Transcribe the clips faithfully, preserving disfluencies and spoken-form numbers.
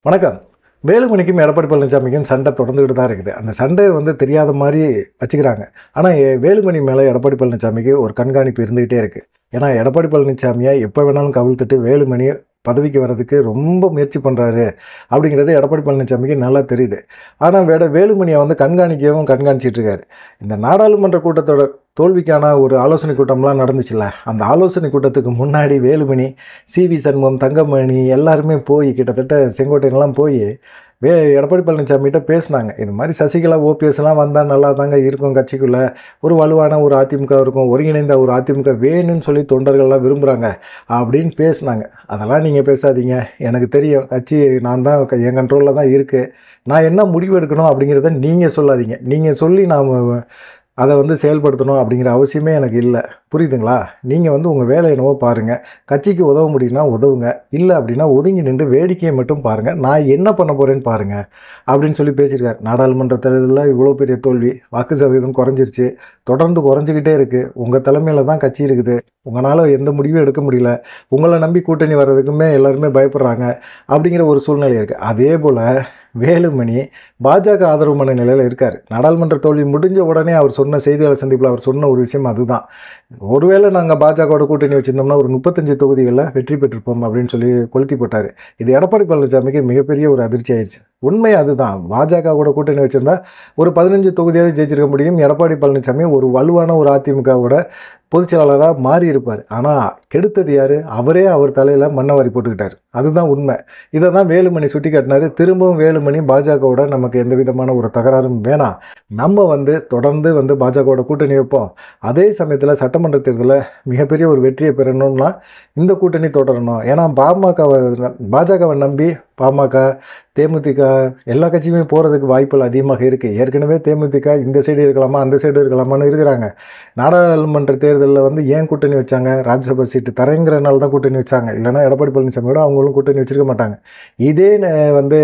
வணக்கம். வேலுமணிக்கும் எடப்பாடி பழனிசாமிக்கும் சண்டை தொடர்ந்துகிட்டு தான் இருக்குது. அந்த சண்டை வந்து தெரியாத மாதிரி வச்சுக்கிறாங்க. ஆனால் வேலுமணி மேலே எடப்பாடி பழனிசாமிக்கு ஒரு கண்காணிப்பு இருந்துகிட்டே இருக்குது. ஏன்னா எடப்பாடி பழனிசாமியை எப்போ வேணாலும் கவிழ்த்துட்டு வேலுமணி பதவிக்கு வர்றதுக்கு ரொம்ப முயற்சி பண்ணுறாரு அப்படிங்கிறது எடப்பாடி பழனிசாமிக்கு நல்லா தெரியுது. ஆனால் வேட வேலுமணியை வந்து கண்காணிக்கவும் கண்காணிச்சிட்டு இருக்காரு. இந்த நாடாளுமன்ற கூட்டத்தோட தோல்விக்கான ஒரு ஆலோசனை கூட்டம்லாம் நடந்துச்சுல்ல, அந்த ஆலோசனை கூட்டத்துக்கு முன்னாடி வேலுமணி, சி வி சண்முகம், தங்கமணி எல்லாருமே போய் கிட்டத்தட்ட செங்கோட்டையெல்லாம் போய் வே எடப்பாடி பழனிசாமிகிட்ட பேசினாங்க. இது மாதிரி சசிகலா ஓபிஎஸ்லாம் வந்தால் நல்லா தாங்க இருக்கும், கட்சிக்குள்ளே ஒரு வலுவான ஒரு அதிமுக இருக்கும், ஒருங்கிணைந்த ஒரு அதிமுக வேணும்னு சொல்லி தொண்டர்கள்லாம் விரும்புகிறாங்க அப்படின்னு பேசினாங்க. அதெல்லாம் நீங்கள் பேசாதீங்க, எனக்கு தெரியும் கட்சி நான் தான் என் கண்ட்ரோலில் தான் இருக்குது, நான் என்ன முடிவு எடுக்கணும் அப்படிங்கிறத நீங்கள் சொல்லாதீங்க, நீங்கள் சொல்லி நாம் அதை வந்து செயல்படுத்தணும் அப்படிங்கிற அவசியமே எனக்கு இல்லை, புரியுதுங்களா? நீங்கள் வந்து உங்கள் வேலை என்னவோ பாருங்கள், கட்சிக்கு உதவ முடியும்னா உதவுங்க, இல்லை அப்படின்னா ஒதுங்கி நின்று வேடிக்கையை மட்டும் பாருங்கள், நான் என்ன பண்ண போகிறேன்னு பாருங்கள் அப்படின்னு சொல்லி பேசியிருக்காரு. நாடாளுமன்ற தேர்தலில் இவ்வளோ பெரிய தோல்வி, வாக்கு சதவீதம் குறைஞ்சிருச்சு, தொடர்ந்து குறைஞ்சிக்கிட்டே இருக்குது, உங்கள் தலைமையில் தான் கட்சி இருக்குது, உங்களால் எந்த முடிவும் எடுக்க முடியல, உங்களை நம்பி கூட்டணி வர்றதுக்குமே எல்லாருமே பயப்படுறாங்க அப்படிங்கிற ஒரு சூழ்நிலை இருக்குது. அதே போல் வேலுமணி பாஜக ஆதரவு மன நிலையில் இருக்கார். நாடாளுமன்ற தோல்வி முடிஞ்ச உடனே அவர் சொன்ன செய்தியாளர் சந்திப்பில் அவர் சொன்ன ஒரு விஷயம் அதுதான், ஒருவேளை நாங்கள் பாஜகவோட கூட்டணி வச்சுருந்தோம்னா ஒரு முப்பத்தஞ்சு தொகுதிகளில் வெற்றி பெற்றிருப்போம் அப்படின்னு சொல்லி கொளுத்தி போட்டார். இது எடப்பாடி பழனிசாமிக்கு மிகப்பெரிய ஒரு அதிர்ச்சி ஆயிடுச்சு. உண்மை அதுதான், பாஜக கூட கூட்டணி வச்சுருந்தா ஒரு பதினஞ்சு தொகுதியாவது ஜெயிச்சிருக்க முடியும். எடப்பாடி பழனிசாமி ஒரு வலுவான ஒரு அதிமுகவோட பொதுச் செயலாளராக மாறி இருப்பார். ஆனால் கெடுத்தது யார்? அவரே அவர் தலையில் மண்ணவாரி போட்டுக்கிட்டார். அதுதான் உண்மை. இதை தான் வேலுமணி சுட்டி காட்டினார். திரும்பவும் வேலுமணி பாஜகவோட நமக்கு எந்த விதமான ஒரு தகராறும் வேணாம், நம்ம வந்து தொடர்ந்து வந்து பாஜகவோட கூட்டணி வைப்போம், அதே சமயத்தில் சட்டமன்ற தேர்தலில் மிகப்பெரிய ஒரு வெற்றியை பெறணும்னா இந்த கூட்டணி தொடரணும். ஏன்னா பாமகவை பாஜகவை நம்பி பாமக, தேமுதிக எல்லா கட்சியுமே போகிறதுக்கு வாய்ப்புகள் அதிகமாக இருக்குது. ஏற்கனவே தேமுதிக இந்த சைடு இருக்கலாமா அந்த சைடு இருக்கலாமான்னு இருக்கிறாங்க. நாடாளுமன்ற தேர்தலில் வந்து ஏன் கூட்டணி வச்சாங்க? ராஜ்யசபா சீட்டு தரங்கிறனால தான் கூட்டணி வச்சாங்க. இல்லைனா எடப்பாடி பழனிசாமியோட அவங்களும் கூட்டணி வச்சுருக்க மாட்டாங்க. இதே வந்து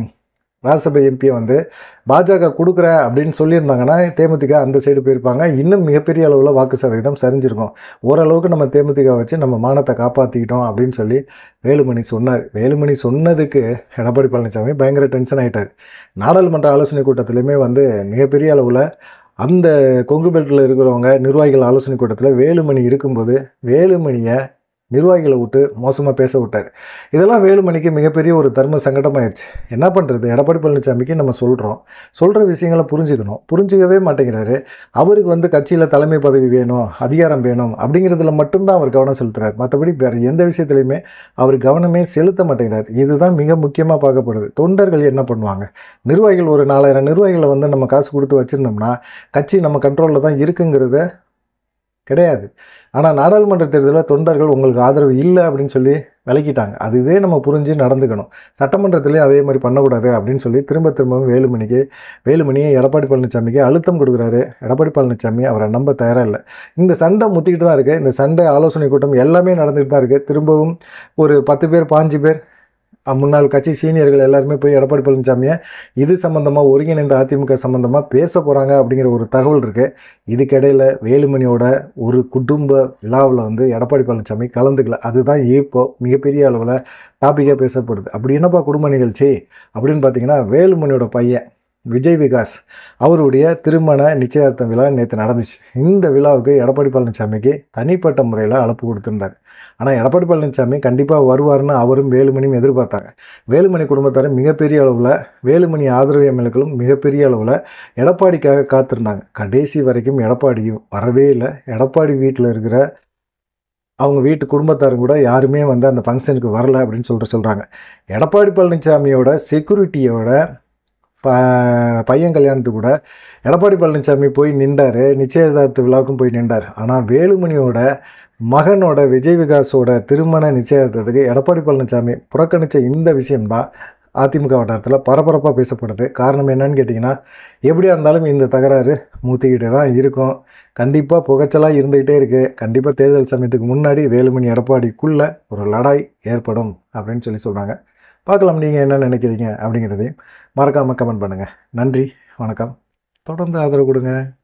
ராஜ்யசபா எம்பியை வந்து பாஜக கொடுக்குற அப்படின்னு சொல்லியிருந்தாங்கன்னா தேமுதிக அந்த சைடு போயிருப்பாங்க, இன்னும் மிகப்பெரிய அளவில் வாக்கு சதவீதம் சரிஞ்சிருக்கும். ஓரளவுக்கு நம்ம தேமுதிக வச்சு நம்ம மானத்தை காப்பாற்றிக்கிட்டோம் அப்படின்னு சொல்லி வேலுமணி சொன்னார். வேலுமணி சொன்னதுக்கு எடப்பாடி பழனிசாமி பயங்கர டென்ஷன் ஆகிட்டார். நாடாளுமன்ற ஆலோசனை கூட்டத்திலையுமே வந்து மிகப்பெரிய அளவில் அந்த கொங்கு பெல்ட்டில் இருக்கிறவங்க நிர்வாகிகள் ஆலோசனை கூட்டத்தில் வேலுமணி இருக்கும்போது வேலுமணியை நிர்வாகிகளை விட்டு மோசமாக பேச விட்டார். இதெல்லாம் வேலுமணிக்கு மிகப்பெரிய ஒரு தர்ம சங்கடமாயிடுச்சு. என்ன பண்ணுறது? எடப்பாடி பழனிசாமிக்கு நம்ம சொல்கிறோம், சொல்கிற விஷயங்களை புரிஞ்சுக்கணும், புரிஞ்சுக்கவே மாட்டேங்கிறாரு. அவருக்கு வந்து கட்சியில் தலைமை பதவி வேணும், அதிகாரம் வேணும் அப்படிங்கிறதுல மட்டும்தான் அவர் கவனம் செலுத்துகிறார். மற்றபடி வேறு எந்த விஷயத்துலையுமே அவர் கவனமே செலுத்த மாட்டேங்கிறார். இதுதான் மிக முக்கியமாக பார்க்கப்படுது. தொண்டர்கள் என்ன பண்ணுவாங்க? நிர்வாகிகள் ஒரு நாலாயிரம் நிர்வாகிகளை வந்து நம்ம காசு கொடுத்து வச்சுருந்தோம்னா கட்சி நம்ம கண்ட்ரோலில் தான் இருக்குங்கிறத கிடையாது. ஆனால் நாடாளுமன்ற தேர்தலில் தொண்டர்கள் உங்களுக்கு ஆதரவு இல்லை அப்படின்னு சொல்லி விலக்கிட்டாங்க. அதுவே நம்ம புரிஞ்சு நடந்துக்கணும். சட்டமன்றத்திலே அதே மாதிரி பண்ணக்கூடாது அப்படின்னு சொல்லி திரும்ப திரும்பவும் வேலுமணிக்கு வேலுமணியை எடப்பாடி பழனிசாமிக்கு அழுத்தம் கொடுக்குறாரு. எடப்பாடி பழனிசாமி அவரை நம்ப தயாராக இல்லை. இந்த சண்டை முத்திக்கிட்டு தான் இருக்குது. இந்த சண்டை ஆலோசனை கூட்டம் எல்லாமே நடந்துகிட்டு தான் இருக்குது. திரும்பவும் ஒரு பத்து பேர் பாஞ்சு பேர் முன்னாள் கட்சி சீனியர்கள் எல்லாருமே போய் எடப்பாடி பழனிசாமியை இது சம்மந்தமாக ஒருங்கிணைந்த அதிமுக சம்மந்தமாக பேச போகிறாங்க அப்படிங்கிற ஒரு தகவல் இருக்குது. இதுக்கிடையில் வேலுமணியோட ஒரு குடும்ப விழாவில் வந்து எடப்பாடி பழனிசாமி கலந்துக்கல. அதுதான் இப்போ மிகப்பெரிய அளவில் டாப்பிக்காக பேசப்படுது. அப்படி என்னப்பா குடும்ப நிகழ்ச்சி அப்படின்னு பார்த்தீங்கன்னா, வேலுமணியோட பையன் விஜய் விகாஸ் அவருடைய திருமண நிச்சயார்த்த விழா நேற்று நடந்துச்சு. இந்த விழாவுக்கு எடப்பாடி பழனிசாமிக்கு தனிப்பட்ட முறையில் அழைப்பு கொடுத்துருந்தாங்க. ஆனால் எடப்பாடி பழனிசாமி கண்டிப்பாக வருவார்னு அவரும் வேலுமணியும் எதிர்பார்த்தாங்க. வேலுமணி குடும்பத்தார் மிகப்பெரிய அளவில், வேலுமணி ஆதரவு எம்எல்ஏக்களும் மிகப்பெரிய அளவில் எடப்பாடிக்காக காத்திருந்தாங்க. கடைசி வரைக்கும் எடப்பாடியும் வரவே இல்லை. எடப்பாடி வீட்டில் இருக்கிற அவங்க வீட்டு குடும்பத்தாரும் கூட யாருமே வந்து அந்த ஃபங்க்ஷனுக்கு வரலை அப்படின்னு சொல்லிட்டு சொல்கிறாங்க. எடப்பாடி பழனிசாமியோட செக்யூரிட்டியோட ப பையன் கல்யாணத்துக்கு கூட எடப்பாடி பழனிசாமி போய் நின்றார், நிச்சயதார்த்த விழாவுக்கும் போய் நின்றார். ஆனால் வேலுமணியோட மகனோட விஜய் விகாஸோட திருமண நிச்சயார்த்தத்துக்கு எடப்பாடி பழனிசாமி புறக்கணித்த இந்த விஷயம்தான் அதிமுக வட்டாரத்தில் பரபரப்பாக பேசப்படுது. காரணம் என்னன்னு கேட்டிங்கன்னா, எப்படியா இருந்தாலும் இந்த தகராறு மூத்திக்கிட்டே தான் இருக்கும். கண்டிப்பாக புகைச்சலாக இருந்துக்கிட்டே இருக்குது. கண்டிப்பாக தேர்தல் சமயத்துக்கு முன்னாடி வேலுமணி எடப்பாடிக்குள்ளே ஒரு லடாய் ஏற்படும் அப்படின்னு சொல்லி சொல்கிறாங்க. பார்க்கலாம் நீங்கள் என்ன நினைக்கிறீங்க அப்படிங்கிறதையும் மறக்காமல் கமெண்ட் பண்ணுங்கள். நன்றி, வணக்கம். தொடர்ந்து ஆதரவு கொடுங்க.